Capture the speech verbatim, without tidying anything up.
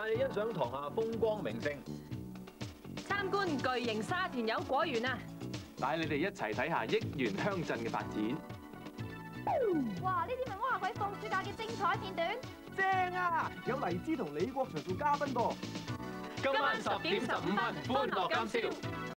你欣賞塘下風光名勝， 參觀巨型沙田柚果園啊！ 帶你哋一齊睇下益源鄉鎮嘅發展。 哇！呢啲咪魔鬼放暑假嘅精彩片段， 正啊！有黎姿同李國祥做嘉賓噃。 今晚十點十五分，歡樂今宵。